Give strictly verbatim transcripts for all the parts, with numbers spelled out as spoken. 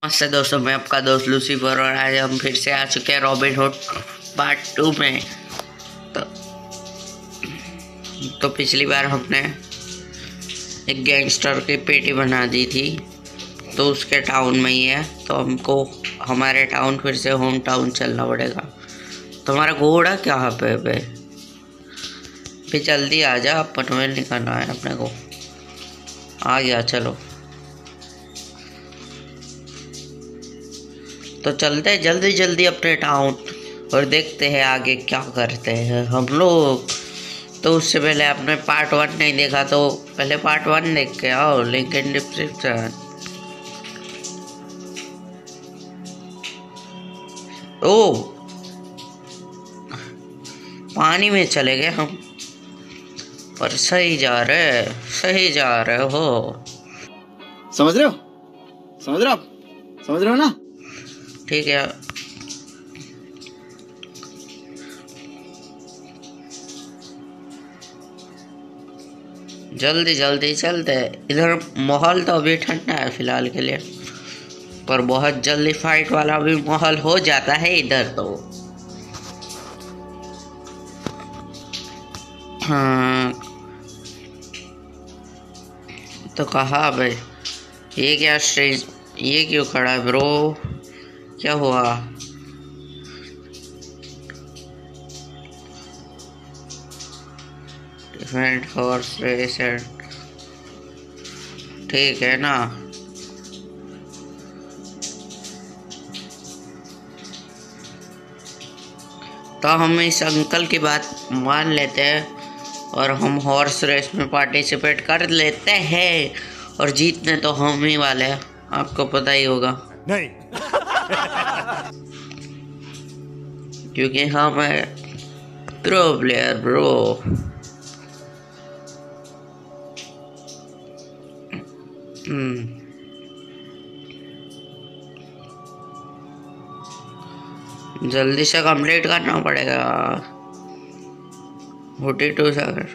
नमस्ते दोस्तों, मैं आपका दोस्त लूसीफर और आज हम फिर से आ चुके हैं रॉबिन हुड पार्ट टू में। तो, तो पिछली बार हमने एक गैंगस्टर की पेटी बना दी थी, तो उसके टाउन में ही है। तो हमको हमारे टाउन फिर से होम टाउन चलना पड़ेगा। तो हमारा घोड़ा कहाँ पे पे फिर जल्दी आ जा, अपन में निकलना है अपने को। आ गया, चलो तो चलते हैं जल्दी जल्दी अपने टाउन और देखते हैं आगे क्या करते हैं हम लोग। तो उससे पहले आपने पार्ट वन नहीं देखा तो पहले पार्ट वन देख के आओ, लिंक इन डिस्क्रिप्शन। ओ पानी में चले गए हम, पर सही जा रहे सही जा रहे हो। समझ रहे हो समझ रहे हो आप समझ रहे हो ना? ठीक है, जल्दी जल्दी चलते। इधर माहौल तो अभी ठंडा है फिलहाल के लिए, पर बहुत जल्दी फाइट वाला भी माहौल हो जाता है इधर। तो हाँ, तो कहा भाई ये क्या स्ट्रेंज, ये क्यों खड़ा है ब्रो? क्या हुआ? डिफरेंट हॉर्स रेस, ठीक है ना? तो हम इस अंकल की बात मान लेते हैं और हम हॉर्स रेस में पार्टिसिपेट कर लेते हैं, और जीतने तो हम ही वाले हैं, आपको पता ही होगा। नहीं क्योंकि हम है प्रो प्लेयर ब्रो। हम्म जल्दी से कंप्लीट करना पड़ेगा forty two second.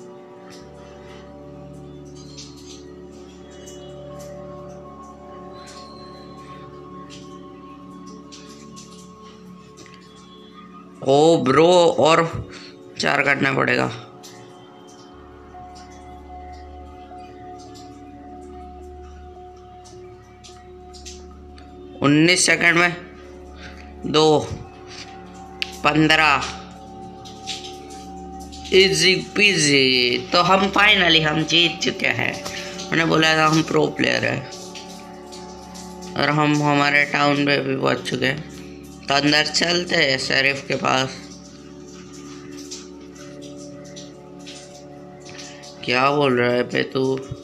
Oh bro, और चार करना पड़ेगा। उन्नीस सेकंड में दो, पंद्रह, इजी पीजी। तो हम फाइनली हम जीत चुके हैं। मैंने बोला था हम प्रो प्लेयर है, और हम हमारे टाउन में भी पहुंच चुके हैं। तो अंदर चलते हैं शेरिफ के पास। क्या बोल रहा है पे तू?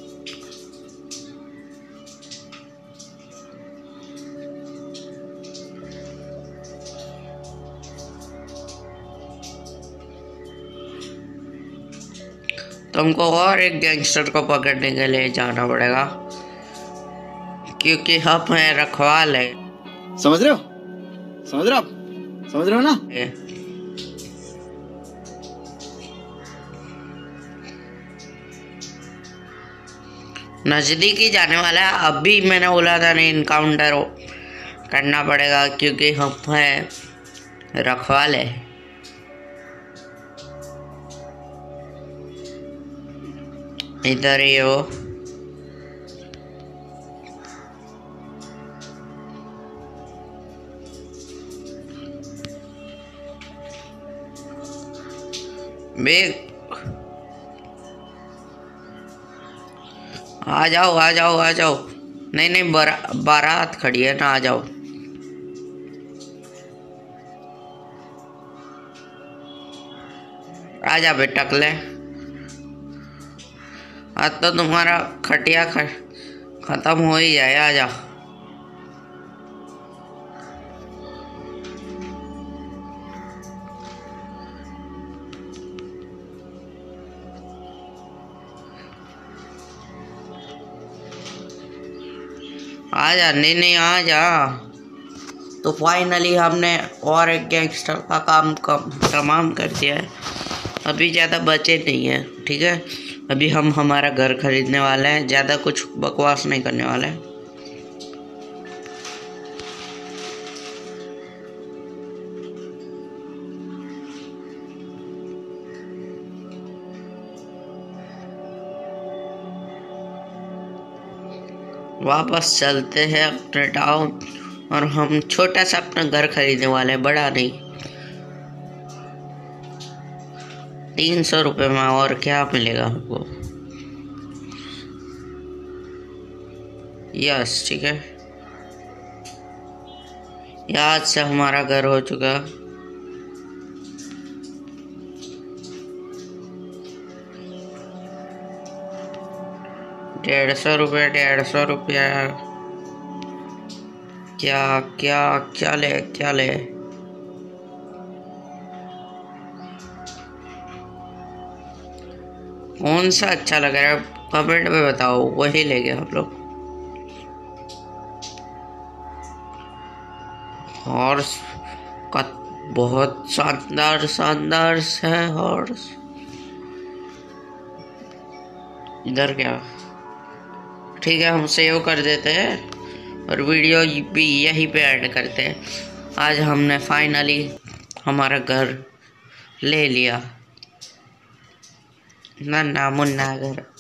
तुमको और एक गैंगस्टर को पकड़ने के लिए जाना पड़ेगा, क्योंकि हम हैं रखवाले। समझ रहे हो समझ रहे हो आप समझ रहे हो ना? नजदीक ही जाने वाला है। अभी मैंने बोला था नहीं, इनकाउंटर करना पड़ेगा क्योंकि हम हैं रखवाले। इधर ही हो। आ जाओ आ जाओ आ जाओ। नहीं नहीं, बारा, बारात खड़ी है ना, आ जाओ। आ जा बेटा टकले, आज तो तुम्हारा खटिया ख, खत्म हो ही जाए। आ जा। आ जा, नहीं नहीं आ जा। तो फाइनली हमने और एक गैंगस्टर का काम कम तमाम कर दिया है। अभी ज़्यादा बचे नहीं है, ठीक है? अभी हम हमारा घर खरीदने वाले हैं, ज़्यादा कुछ बकवास नहीं करने वाले हैं। वापस चलते हैं अपने टाउन और हम छोटा सा अपना घर खरीदने वाले हैं, बड़ा नहीं। तीन सौ रुपये में और क्या मिलेगा हमको। यस ठीक है, याद से हमारा घर हो चुका। डेढ़ सौ रुपये डेढ़ सौ रुपया क्या क्या क्या ले क्या ले कौन सा अच्छा लग रहा है कमेंट में बताओ, वही लेंगे हम लोग। हॉर्स का बहुत शानदार शानदार है हॉर्स। इधर क्या, ठीक है हम सेव कर देते हैं और वीडियो भी यहीं पे ऐड करते हैं। आज हमने फाइनली हमारा घर ले लिया, नन्ना मुन्ना घर।